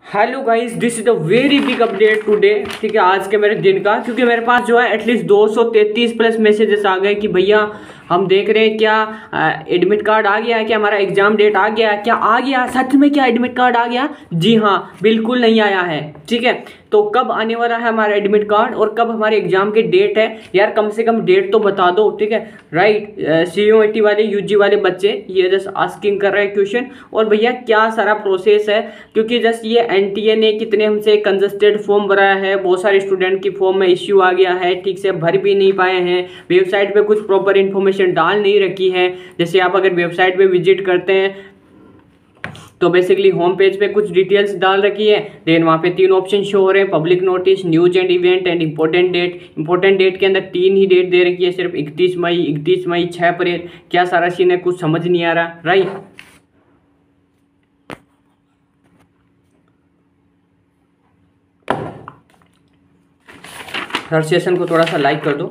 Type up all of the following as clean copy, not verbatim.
Hello guys, this is a very big update today. ठीक है, आज के मेरे दिन का, क्योंकि मेरे पास जो है एटलीस्ट 233 प्लस मैसेजेस आ गए कि भैया हम देख रहे हैं क्या एडमिट कार्ड आ गया है, क्या हमारा एग्जाम डेट आ गया है, क्या आ गया सच में, क्या एडमिट कार्ड आ गया? जी हाँ, बिल्कुल नहीं आया है। ठीक है, तो कब आने वाला है हमारा एडमिट कार्ड और कब हमारे एग्जाम की डेट है? यार कम से कम डेट तो बता दो। ठीक है, राइट। CUET वाले UG वाले बच्चे ये जस्ट आस्किंग कर रहे हैं क्वेश्चन, और भैया क्या सारा प्रोसेस है, क्योंकि जस्ट ये NTA ने कितने हमसे कंजस्टेड फॉर्म भराया है, बहुत सारे स्टूडेंट की फॉर्म में इश्यू आ गया है, ठीक से भर भी नहीं पाए हैं, वेबसाइट पे कुछ प्रॉपर इन्फॉर्मेशन डाल नहीं रखी है। जैसे आप अगर वेबसाइट पे विजिट करते हैं तो बेसिकली होम पेज पे कुछ डिटेल्स डाल रखी है, देन वहाँ पे 3 ऑप्शन शो हो रहे हैं, public notice, news and event and important date. Important date के अंदर 3 ही डेट दे रखी है, सिर्फ 31 मई 6 अप्रैल। क्या सारा सीन है, कुछ समझ नहीं आ रहा, राइट। हर सेशन को थोड़ा सा लाइक कर दो।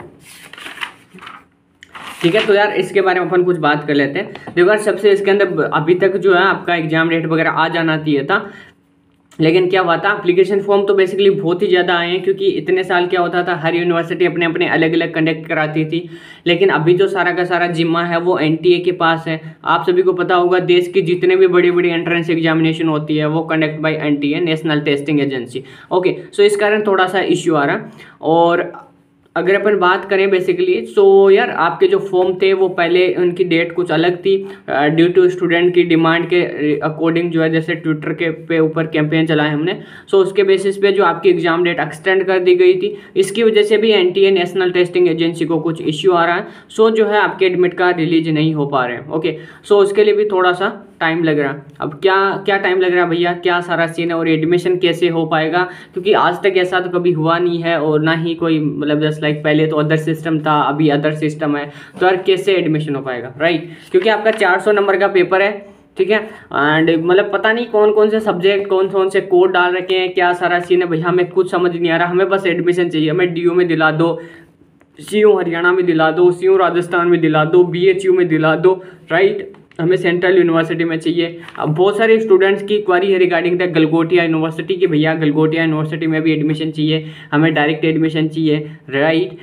ठीक है, तो यार इसके बारे में अपन कुछ बात कर लेते हैं। देखो यार, सबसे इसके अंदर अभी तक जो है आपका एग्जाम डेट वगैरह आ जाना चाहिए था, लेकिन क्या हुआ था, एप्लीकेशन फॉर्म तो बेसिकली बहुत ही ज़्यादा आए हैं, क्योंकि इतने साल क्या होता था, हर यूनिवर्सिटी अपने अपने अलग अलग कंडक्ट कराती थी। लेकिन अभी जो सारा का सारा जिम्मा है वो NTA के पास है। आप सभी को पता होगा, देश की जितने भी बड़ी बड़ी एंट्रेंस एग्जामिनेशन होती है वो conduct by NTA, national testing agency. Okay, so इस कारण थोड़ा सा इश्यू आ रहा। और अगर अपन बात करें बेसिकली, सो यार आपके जो फॉर्म थे वो पहले उनकी डेट कुछ अलग थी, ड्यू टू स्टूडेंट की डिमांड के अकॉर्डिंग जो है, जैसे ट्विटर के पे ऊपर कैंपेन चलाए हमने, सो उसके बेसिस पे जो आपकी एग्जाम डेट एक्सटेंड कर दी गई थी। इसकी वजह से भी NTA, नेशनल टेस्टिंग एजेंसी को कुछ इश्यू आ रहा है। सो जो है आपके एडमिट कार्ड रिलीज नहीं हो पा रहे हैं। ओके, सो उसके लिए भी थोड़ा सा टाइम लग रहा है। अब क्या टाइम लग रहा है भैया, क्या सारा सीन है और एडमिशन कैसे हो पाएगा, क्योंकि आज तक ऐसा तो कभी हुआ नहीं है, और ना ही कोई मतलब जस्ट लाइक पहले तो अदर सिस्टम था, अभी अदर सिस्टम है, तो यार कैसे एडमिशन हो पाएगा, राइट। क्योंकि आपका 400 नंबर का पेपर है। ठीक है, एंड मतलब पता नहीं कौन कौन से सब्जेक्ट, कौन कौन से कोड डाल रखे हैं, क्या सारा सीन है भैया, हमें कुछ समझ नहीं आ रहा। हमें बस एडमिशन चाहिए, हमें DU में दिला दो, CU हरियाणा में दिला दो, CU राजस्थान में दिला दो, BHU में दिला दो, राइट। हमें सेंट्रल यूनिवर्सिटी में चाहिए। अब बहुत सारे स्टूडेंट्स की क्वारी है रिगार्डिंग द गलगोटिया यूनिवर्सिटी की, भैया गलगोटिया यूनिवर्सिटी में भी एडमिशन चाहिए, हमें डायरेक्ट एडमिशन चाहिए, राइट।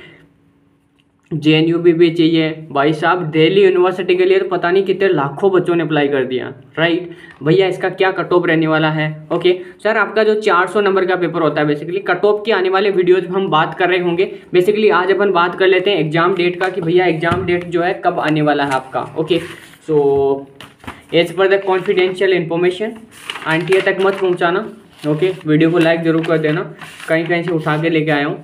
JNU भी चाहिए। भाई साहब, दिल्ली यूनिवर्सिटी के लिए तो पता नहीं कितने लाखों बच्चों ने अप्लाई कर दिया, राइट। भैया इसका क्या कट ऑफ रहने वाला है? ओके सर, आपका जो 400 नंबर का पेपर होता है, बेसिकली कट ऑफ की आने वाले वीडियोज में हम बात कर रहे होंगे। बेसिकली आज अपन बात कर लेते हैं एग्जाम डेट का, कि भैया एग्जाम डेट जो है कब आने वाला है आपका। Okay, so as per the confidential information NTA तक मत पहुंचाना। ओके, वीडियो को लाइक जरूर कर देना, कहीं कहीं से उठा के लेके आया हूँ।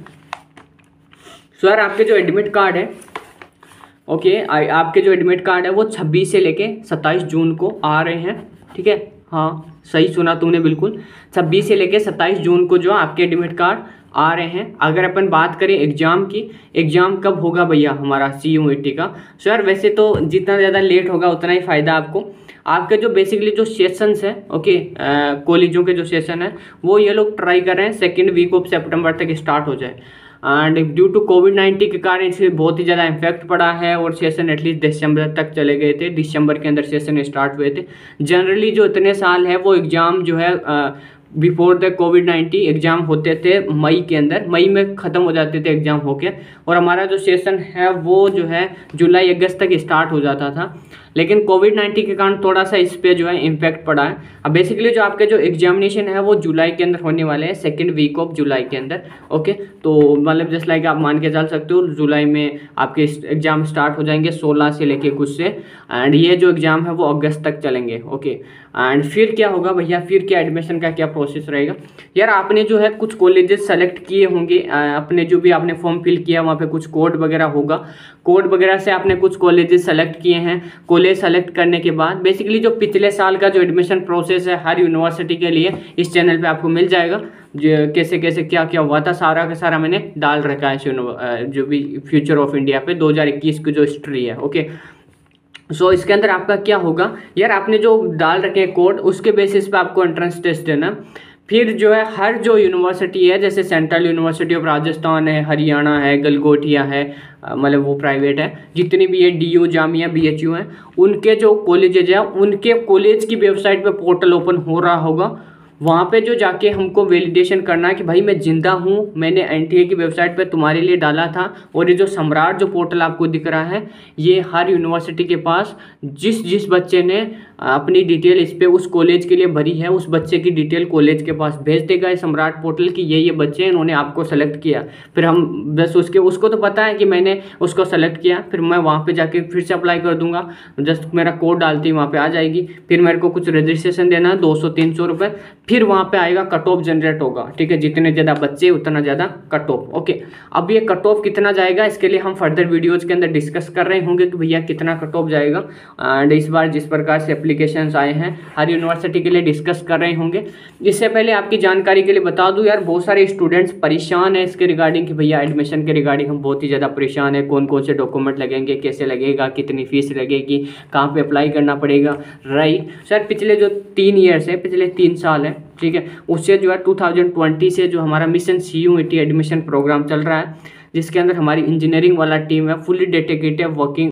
सर आपके जो एडमिट कार्ड है, ओके, आपके जो एडमिट कार्ड है वो 26 से लेके 27 जून को आ रहे हैं। ठीक है, हाँ सही सुना तूने, बिल्कुल 26 से लेके 27 जून को जो आपके एडमिट कार्ड आ रहे हैं। अगर अपन बात करें एग्जाम की, एग्जाम कब होगा भैया हमारा CUET का? सर वैसे तो जितना ज़्यादा लेट होगा उतना ही फ़ायदा आपको। आपके जो बेसिकली जो सेशंस है, ओके, कॉलेजों के जो सेशन है वो ये लोग ट्राई कर रहे हैं 2nd वीक ऑफ सितंबर तक स्टार्ट हो जाए। एंड ड्यू टू COVID-19 के कारण इसे बहुत ही ज़्यादा इम्पैक्ट पड़ा है, और सेशन एटलीस्ट दिसंबर तक चले गए थे। दिसंबर के अंदर सेशन स्टार्ट हुए थे। जनरली जो इतने साल है वो एग्ज़ाम जो है बिफोर द COVID-19 एग्ज़ाम होते थे मई के अंदर, मई में ख़त्म हो जाते थे एग्ज़ाम होके, और हमारा जो सेशन है वो जो है जुलाई अगस्त तक स्टार्ट हो जाता था। लेकिन COVID-19 के कारण थोड़ा सा इस पे जो है इम्पैक्ट पड़ा है। अब बेसिकली जो आपके जो एग्जामिनेशन है वो जुलाई के अंदर होने वाले हैं, 2nd वीक ऑफ जुलाई के अंदर। ओके, तो मतलब जस्ट लाइक आप मान के चल सकते हो जुलाई में आपके एग्जाम स्टार्ट हो जाएंगे 16 से लेके कुछ से, एंड ये जो एग्ज़ाम है वो अगस्त तक चलेंगे। ओके, एंड फिर क्या होगा भैया, फिर क्या एडमिशन का क्या प्रोसेस रहेगा? यार आपने जो है कुछ कॉलेजेस सेलेक्ट किए होंगे, अपने जो भी आपने फॉर्म फिल किया वहाँ पे कुछ कोड वगैरह होगा, कोड वगैरह से आपने कुछ कॉलेजेस सेलेक्ट किए हैं। कॉलेज सेलेक्ट करने के बाद बेसिकली जो पिछले साल का जो एडमिशन प्रोसेस है हर यूनिवर्सिटी के लिए इस चैनल पे आपको मिल जाएगा। जो कैसे कैसे क्या क्या हुआ था सारा का सारा मैंने डाल रखा है, जो भी फ्यूचर ऑफ इंडिया पे 2021 की जो हिस्ट्री है। ओके, सो इसके अंदर आपका क्या होगा यार, आपने जो डाल रखे हैं कोड उसके बेसिस पे आपको एंट्रेंस टेस्ट देना। फिर जो है हर जो यूनिवर्सिटी है, जैसे सेंट्रल यूनिवर्सिटी ऑफ राजस्थान है, हरियाणा है, गलगोटिया है, मतलब वो प्राइवेट है, जितनी भी ये DU, जामिया, BHU हैं, उनके जो कॉलेजेज हैं उनके कॉलेज की वेबसाइट पे पोर्टल ओपन हो रहा होगा। वहाँ पे जो जाके हमको वैलिडेशन करना है कि भाई मैं जिंदा हूँ, मैंने एनटीए की वेबसाइट पे तुम्हारे लिए डाला था। और ये जो सम्राट जो पोर्टल आपको दिख रहा है, ये हर यूनिवर्सिटी के पास जिस जिस बच्चे ने अपनी डिटेल इस पे उस कॉलेज के लिए भरी है, उस बच्चे की डिटेल कॉलेज के पास भेज देगा ये सम्राट पोर्टल की ये बच्चे हैं, इन्होंने आपको सेलेक्ट किया। फिर हम बस उसको तो पता है कि मैंने उसको सेलेक्ट किया, फिर मैं वहाँ पे जाके फिर से अप्लाई कर दूंगा। जस्ट मेरा कोड डालती हूँ, वहाँ पे आ जाएगी। फिर मेरे को कुछ रजिस्ट्रेशन देना है 200-300 रुपये, फिर वहाँ पे आएगा कट ऑफ जनरेट होगा। ठीक है, जितने ज़्यादा बच्चे उतना ज़्यादा कट ऑफ। ओके, अब ये कट ऑफ कितना जाएगा, इसके लिए हम फर्दर वीडियोज़ के अंदर डिस्कस कर रहे होंगे कि भैया कितना कट ऑफ जाएगा। एंड इस बार जिस प्रकार से एप्लीकेशंस आए हैं हर यूनिवर्सिटी के लिए डिस्कस कर रहे होंगे। इससे पहले आपकी जानकारी के लिए बता दूं यार, बहुत सारे स्टूडेंट्स परेशान हैं इसके रिगार्डिंग कि भैया एडमिशन के रिगार्डिंग हम बहुत ही ज़्यादा परेशान है, कौन कौन से डॉक्यूमेंट लगेंगे, कैसे लगेगा, कितनी फीस लगेगी, कहाँ पे अप्लाई करना पड़ेगा। राइट सर, पिछले जो 3 ईयर्स है, पिछले 3 साल है, ठीक है, उससे जो है 2020 से जो हमारा मिशन CUET एडमिशन प्रोग्राम चल रहा है, जिसके अंदर हमारी इंजीनियरिंग वाला टीम है फुली डेडिकेटेड वर्किंग।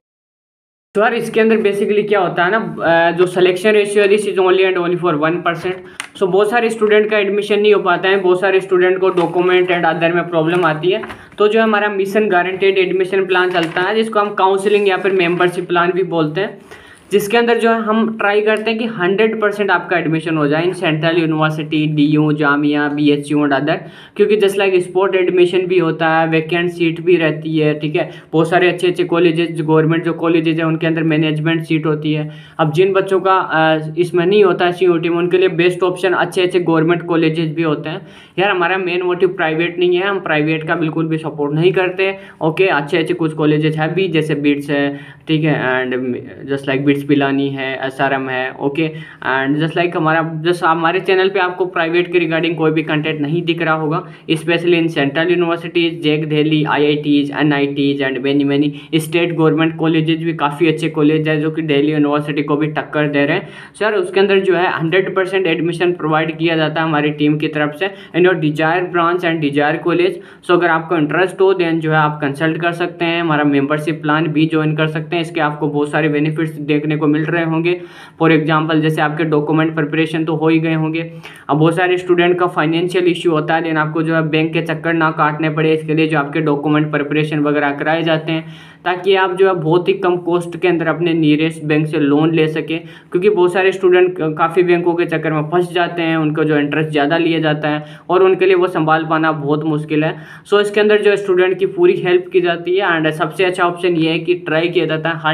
तो यार इसके अंदर बेसिकली क्या होता है ना, जो सिलेक्शन रेशियो है this is only and only for 1%। So बहुत सारे स्टूडेंट का एडमिशन नहीं हो पाता है, बहुत सारे स्टूडेंट को डॉक्यूमेंट एंड अदर में प्रॉब्लम आती है। तो जो हमारा मिशन गारंटेड एडमिशन प्लान चलता है, जिसको हम काउंसलिंग या फिर मेंबरशिप प्लान भी बोलते हैं, जिसके अंदर जो है हम ट्राई करते हैं कि 100% आपका एडमिशन हो जाए in central university, DU, Jamia, BHU and other. क्योंकि जस्ट लाइक स्पोर्ट एडमिशन भी होता है, वैकेंट सीट भी रहती है। ठीक है, बहुत सारे अच्छे अच्छे कॉलेजेस, गवर्नमेंट जो कॉलेजेस हैं उनके अंदर मैनेजमेंट सीट होती है। अब जिन बच्चों का इसमें नहीं होता है CUET में, उनके लिए बेस्ट ऑप्शन अच्छे अच्छे गवर्नमेंट कॉलेजेस भी होते हैं। यार हमारा मेन मोटिव प्राइवेट नहीं है, हम प्राइवेट का बिल्कुल भी सपोर्ट नहीं करते। ओके, अच्छे अच्छे कुछ कॉलेजेस हैं भी, जैसे बिट्स है, ठीक है, and just like BITS Pilani है, SRM है। ओके, एंड जस्ट लाइक हमारे चैनल पे आपको प्राइवेट के रिगार्डिंग कोई भी कंटेंट नहीं दिख रहा होगा, specially in central universities, JEC Delhi, IITs, NITs and many state government colleges भी काफ़ी अच्छे कॉलेज है जो कि दिल्ली यूनिवर्सिटी को भी टक्कर दे रहे हैं। सर उसके अंदर जो है 100% एडमिशन प्रोवाइड किया जाता है हमारी टीम की तरफ से in your desire branch and desire college. So अगर आपको इंटरेस्ट हो देन जो है आप कंसल्ट कर सकते हैं, हमारा मेंबरशिप प्लान भी ज्वाइन कर सकते हैं। इसके आपको बहुत सारे बेनिफिट्स देखने को मिल रहे होंगे। फॉर एग्जांपल जैसे आपके डॉक्यूमेंट प्रिपरेशन तो हो ही गए होंगे, अब बहुत सारे स्टूडेंट का फाइनेंशियल इश्यू होता है, लेकिन आपको जो है बैंक के चक्कर ना काटने पड़े, इसके लिए जो आपके डॉक्यूमेंट प्रिपरेशन वगैरह कराए जाते हैं, ताकि आप जो है बहुत ही कम कॉस्ट के अंदर अपने नियरेस्ट बैंक से लोन ले सके। क्योंकि बहुत सारे स्टूडेंट काफ़ी बैंकों के चक्कर में फंस जाते हैं, उनको जो इंटरेस्ट ज़्यादा लिया जाता है और उनके लिए वो संभाल पाना बहुत मुश्किल है। सो इसके अंदर जो स्टूडेंट की पूरी हेल्प की जाती है एंड सबसे अच्छा ऑप्शन ये है कि ट्राई किया जाता है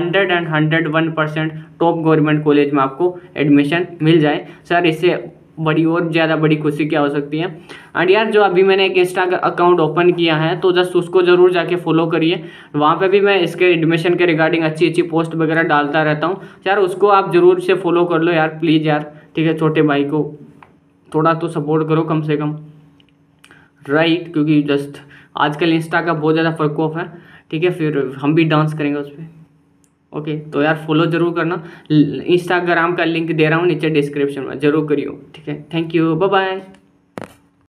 101% टॉप गवर्नमेंट कॉलेज में आपको एडमिशन मिल जाए। सर इससे बड़ी और ज़्यादा बड़ी खुशी क्या हो सकती है। एंड यार जो अभी मैंने एक इंस्टा अकाउंट ओपन किया है, तो जस्ट उसको ज़रूर जाके फॉलो करिए, वहाँ पे भी मैं इसके एडमिशन के रिगार्डिंग अच्छी अच्छी पोस्ट वगैरह डालता रहता हूँ। यार उसको आप ज़रूर से फॉलो कर लो यार, प्लीज़ यार, ठीक है, छोटे भाई को थोड़ा तो सपोर्ट करो कम से कम। राइट, क्योंकि जस्ट आजकल इंस्टा का बहुत ज़्यादा प्रकोप है, ठीक है, फिर हम भी डांस करेंगे उस पर। ओके, तो यार फॉलो जरूर करना, इंस्टाग्राम का लिंक दे रहा हूँ नीचे डिस्क्रिप्शन में, जरूर करियो। ठीक है, थैंक यू, बाय बाय।